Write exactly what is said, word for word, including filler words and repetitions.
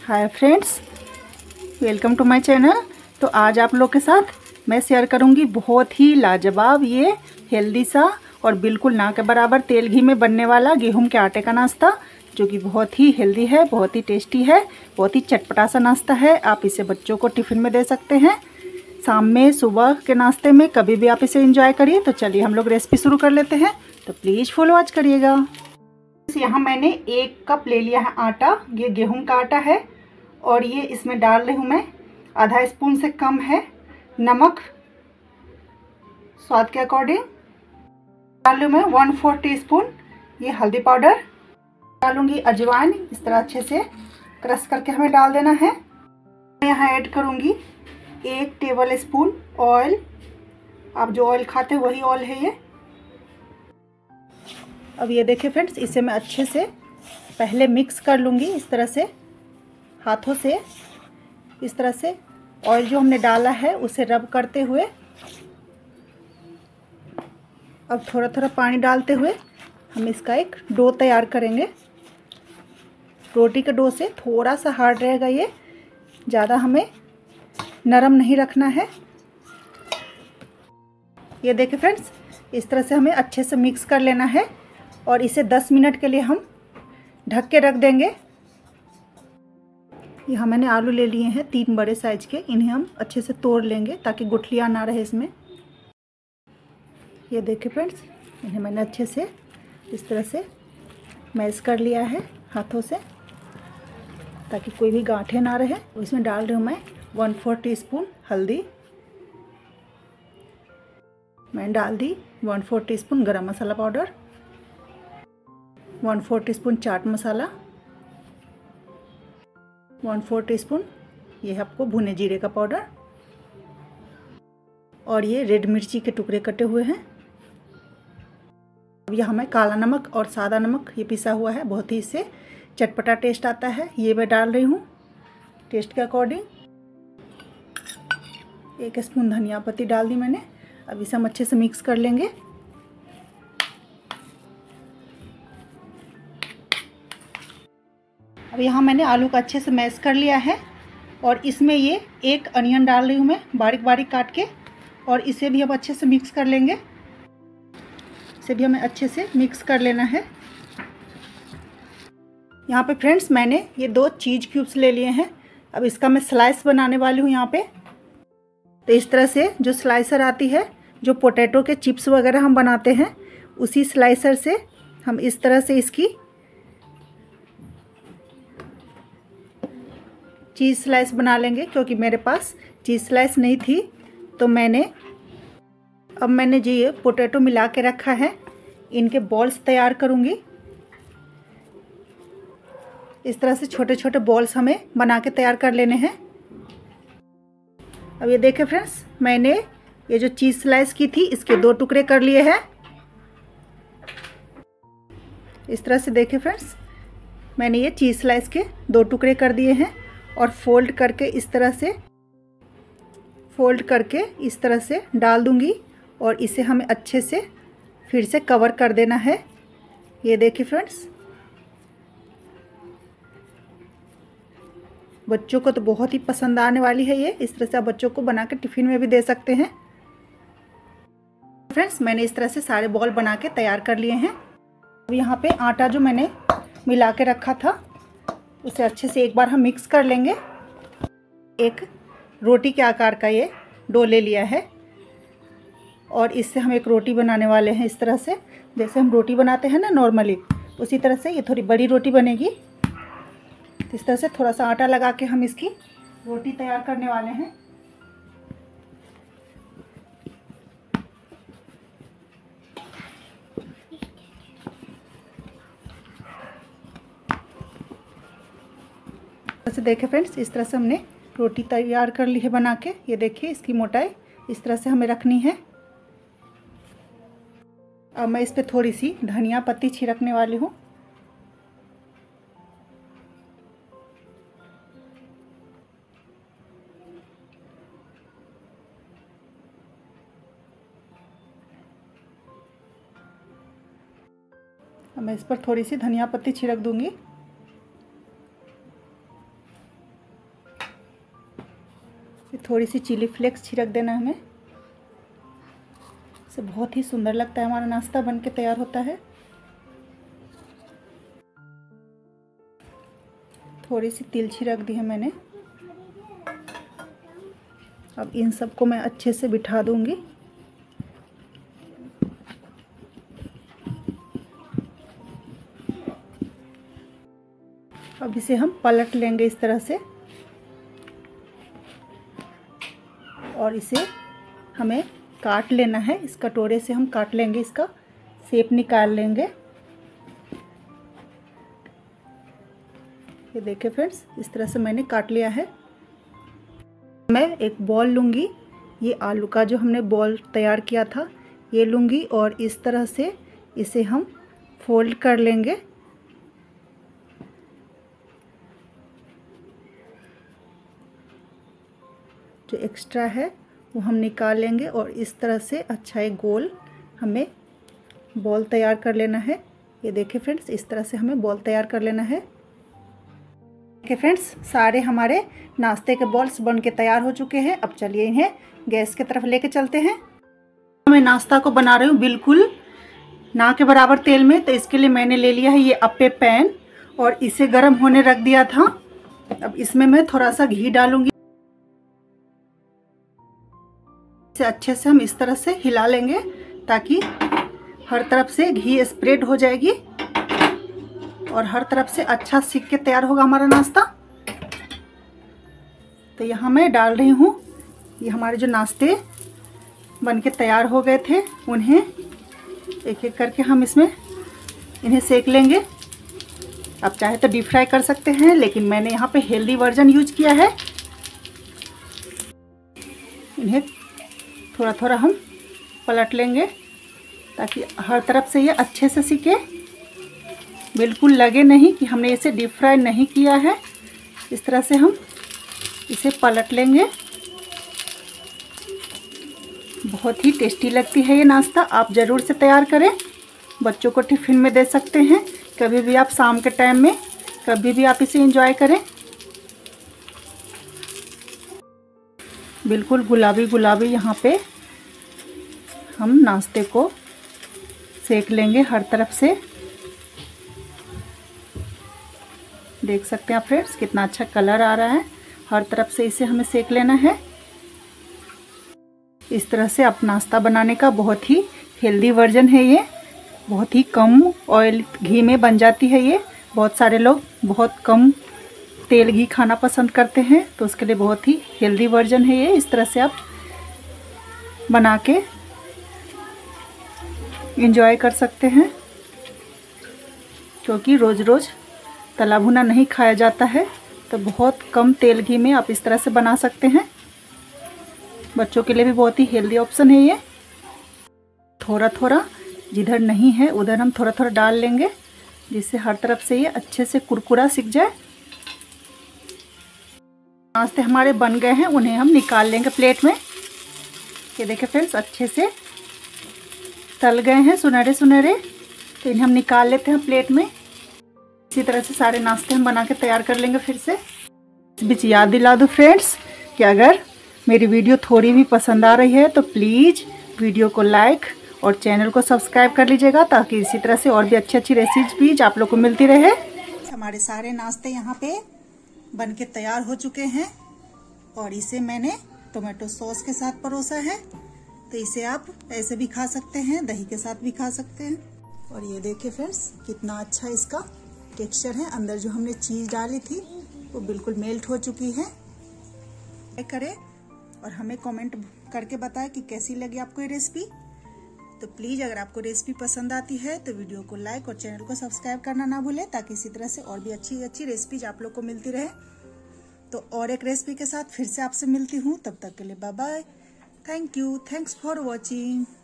Hi friends, welcome to my channel. तो आज आप लोग के साथ मैं शेयर करूंगी बहुत ही लाजवाब ये हेल्दी सा और बिल्कुल ना के बराबर तेल घी में बनने वाला गेहूं के आटे का नाश्ता, जो कि बहुत ही हेल्दी है, बहुत ही टेस्टी है, बहुत ही चटपटा सा नाश्ता है। आप इसे बच्चों को टिफ़िन में दे सकते हैं, शाम में, सुबह के नाश्ते में, कभी भी आप इसे एंजॉय करिए। तो चलिए हम लोग रेसिपी शुरू कर लेते हैं, तो प्लीज़ फुल वॉच करिएगा। यहाँ मैंने एक कप ले लिया है आटा, ये गेहूं का आटा है, और ये इसमें डाल रही हूँ मैं आधा स्पून से कम है नमक, स्वाद के अकॉर्डिंग। डाल लूँ मैं वन फोर टी स्पून ये हल्दी पाउडर। डालूंगी अजवाइन, इस तरह अच्छे से क्रश करके हमें डाल देना है। मैं यहाँ ऐड करूँगी एक टेबल स्पून ऑयल। आप जो ऑयल खाते हैं वही ऑयल है ये। अब ये देखिए फ्रेंड्स, इसे मैं अच्छे से पहले मिक्स कर लूँगी इस तरह से हाथों से। इस तरह से ऑयल जो हमने डाला है उसे रब करते हुए, अब थोड़ा थोड़ा पानी डालते हुए हम इसका एक डो तैयार करेंगे। रोटी के डो से थोड़ा सा हार्ड रहेगा ये, ज़्यादा हमें नरम नहीं रखना है। ये देखिए फ्रेंड्स, इस तरह से हमें अच्छे से मिक्स कर लेना है और इसे दस मिनट के लिए हम ढक के रख देंगे। यहाँ मैंने आलू ले लिए हैं तीन बड़े साइज के, इन्हें हम अच्छे से तोड़ लेंगे ताकि गुठलियाँ ना रहे इसमें। ये देखिए फ्रेंड्स, इन्हें मैंने अच्छे से इस तरह से मैश कर लिया है हाथों से ताकि कोई भी गांठें ना रहे। इसमें डाल रही हूँ मैं वन फोर टी स्पून हल्दी। मैंने डाल दी one four teaspoon garam masala powder, one four teaspoon chaat masala, one four teaspoon ये आपको भुने जीरे का पाउडर, और ये रेड मिर्ची के टुकड़े कटे हुए हैं। अब यहाँ मैं काला नमक और सादा नमक ये पिसा हुआ है, बहुत ही इससे चटपटा टेस्ट आता है, ये मैं डाल रही हूँ टेस्ट के अकॉर्डिंग। एक स्पून धनिया पत्ती डाल दी मैंने। अब इसे हम अच्छे से मिक्स कर लेंगे। अब यहाँ मैंने आलू का अच्छे से मैश कर लिया है और इसमें ये एक अनियन डाल रही हूँ मैं बारीक बारीक काट के, और इसे भी हम अच्छे से मिक्स कर लेंगे। इसे भी हमें अच्छे से मिक्स कर लेना है। यहाँ पे फ्रेंड्स मैंने ये दो चीज़ क्यूब्स ले लिए हैं। अब इसका मैं स्लाइस बनाने वाली हूँ यहाँ पे। तो इस तरह से जो स्लाइसर आती है, जो पोटैटो के चिप्स वगैरह हम बनाते हैं, उसी स्लाइसर से हम इस तरह से इसकी चीज़ स्लाइस बना लेंगे। क्योंकि मेरे पास चीज़ स्लाइस नहीं थी तो मैंने अब मैंने जो ये पोटैटो मिला के रखा है, इनके बॉल्स तैयार करूँगी। इस तरह से छोटे छोटे बॉल्स हमें बना के तैयार कर लेने हैं। अब ये देखें फ्रेंड्स, मैंने ये जो चीज़ स्लाइस की थी इसके दो टुकड़े कर लिए हैं। इस तरह से देखें फ्रेंड्स, मैंने ये चीज़ स्लाइस के दो टुकड़े कर दिए हैं और फोल्ड करके इस तरह से फोल्ड करके इस तरह से डाल दूंगी, और इसे हमें अच्छे से फिर से कवर कर देना है। ये देखिए फ्रेंड्स, बच्चों को तो बहुत ही पसंद आने वाली है ये। इस तरह से आप बच्चों को बना के टिफ़िन में भी दे सकते हैं। फ्रेंड्स मैंने इस तरह से सारे बॉल बना के तैयार कर लिए हैं। अब यहाँ पे आटा जो मैंने मिला के रखा था उसे अच्छे से एक बार हम मिक्स कर लेंगे। एक रोटी के आकार का ये डो ले लिया है और इससे हम एक रोटी बनाने वाले हैं। इस तरह से जैसे हम रोटी बनाते हैं ना नॉर्मली, उसी तरह से ये थोड़ी बड़ी रोटी बनेगी। इस तरह से थोड़ा सा आटा लगा के हम इसकी रोटी तैयार करने वाले हैं। ऐसे देखें फ्रेंड्स, इस तरह से हमने रोटी तैयार कर ली है बना के। ये देखिए इसकी मोटाई इस तरह से हमें रखनी है। अब मैं इस पर थोड़ी सी धनिया पत्ती छिड़कने वाली हूँ। अब मैं इस पर थोड़ी सी धनिया पत्ती छिड़क दूंगी। थोड़ी सी चिली फ्लेक्स छिड़क देना हमें, इससे बहुत ही सुंदर लगता है, हमारा नाश्ता बनके तैयार होता है। थोड़ी सी तिल छिड़क दी है मैंने। अब इन सबको मैं अच्छे से बिठा दूंगी। अब इसे हम पलट लेंगे इस तरह से, और इसे हमें काट लेना है। इस कटोरे से हम काट लेंगे, इसका शेप निकाल लेंगे। ये देखिए फ्रेंड्स, इस तरह से मैंने काट लिया है। मैं एक बॉल लूँगी, ये आलू का जो हमने बॉल तैयार किया था ये लूँगी, और इस तरह से इसे हम फोल्ड कर लेंगे। जो एक्स्ट्रा है वो हम निकाल लेंगे, और इस तरह से अच्छा एक गोल हमें बॉल तैयार कर लेना है। ये देखिए फ्रेंड्स, इस तरह से हमें बॉल तैयार कर लेना है। देखिए फ्रेंड्स, सारे हमारे नाश्ते के बॉल्स बन के तैयार हो चुके हैं। अब चलिए इन्हें गैस की तरफ लेके चलते हैं। मैं नाश्ता को बना रही हूँ बिल्कुल ना के बराबर तेल में, तो इसके लिए मैंने ले लिया है ये अप्पे पैन, और इसे गर्म होने रख दिया था। अब इसमें मैं थोड़ा सा घी डालूंगी। इसे अच्छे से हम इस तरह से हिला लेंगे ताकि हर तरफ से घी स्प्रेड हो जाएगी और हर तरफ से अच्छा सिक के तैयार होगा हमारा नाश्ता। तो यहाँ मैं डाल रही हूँ, ये हमारे जो नाश्ते बन के तैयार हो गए थे उन्हें एक एक करके हम इसमें इन्हें सेक लेंगे। आप चाहे तो डीप फ्राई कर सकते हैं, लेकिन मैंने यहाँ पे हेल्दी वर्जन यूज किया है। इन्हें थोड़ा थोड़ा हम पलट लेंगे ताकि हर तरफ से ये अच्छे से सिके, बिल्कुल लगे नहीं कि हमने इसे डीप फ्राई नहीं किया है। इस तरह से हम इसे पलट लेंगे। बहुत ही टेस्टी लगती है ये नाश्ता, आप ज़रूर से तैयार करें। बच्चों को टिफ़िन में दे सकते हैं, कभी भी आप शाम के टाइम में कभी भी आप इसे एंजॉय करें। बिल्कुल गुलाबी गुलाबी यहाँ पे हम नाश्ते को सेक लेंगे हर तरफ से। देख सकते हैं आप फ्रेंड्स, कितना अच्छा कलर आ रहा है। हर तरफ से इसे हमें सेक लेना है। इस तरह से आप नाश्ता बनाने का बहुत ही हेल्दी वर्जन है ये, बहुत ही कम ऑयल घी में बन जाती है ये। बहुत सारे लोग बहुत कम तेल घी खाना पसंद करते हैं, तो उसके लिए बहुत ही हेल्दी वर्जन है ये। इस तरह से आप बना के एंजॉय कर सकते हैं, क्योंकि रोज़ रोज़ तला भुना नहीं खाया जाता है, तो बहुत कम तेल घी में आप इस तरह से बना सकते हैं। बच्चों के लिए भी बहुत ही हेल्दी ऑप्शन है ये। थोड़ा थोड़ा जिधर नहीं है उधर हम थोड़ा थोड़ा डाल लेंगे, जिससे हर तरफ से ये अच्छे से कुरकुरा सिक जाए। नाश्ते हमारे बन गए हैं, उन्हें हम निकाल लेंगे प्लेट में। ये देखिए फ्रेंड्स, अच्छे से तल गए हैं सुनहरे सुनहरे, तो इन्हें हम निकाल लेते हैं प्लेट में। इसी तरह से सारे नाश्ते हम बना के तैयार कर लेंगे फिर से। इस बीच याद दिला दूँ फ्रेंड्स कि अगर मेरी वीडियो थोड़ी भी पसंद आ रही है तो प्लीज़ वीडियो को लाइक और चैनल को सब्सक्राइब कर लीजिएगा, ताकि इसी तरह से और भी अच्छी अच्छी रेसिपीज आप लोग को मिलती रहे। हमारे सारे नाश्ते यहाँ पे बन के तैयार हो चुके हैं, और इसे मैंने टोमेटो सॉस के साथ परोसा है। तो इसे आप ऐसे भी खा सकते हैं, दही के साथ भी खा सकते हैं। और ये देखिए फ्रेंड्स, कितना अच्छा इसका टेक्सचर है। अंदर जो हमने चीज़ डाली थी वो बिल्कुल मेल्ट हो चुकी है। करें और हमें कमेंट करके बताएं कि कैसी लगी आपको ये रेसिपी। तो प्लीज़ अगर आपको रेसिपी पसंद आती है तो वीडियो को लाइक और चैनल को सब्सक्राइब करना ना भूलें, ताकि इसी तरह से और भी अच्छी अच्छी रेसिपीज आप लोग को मिलती रहे। तो और एक रेसिपी के साथ फिर से आपसे मिलती हूँ, तब तक के लिए bye bye. Thank you, thanks for watching.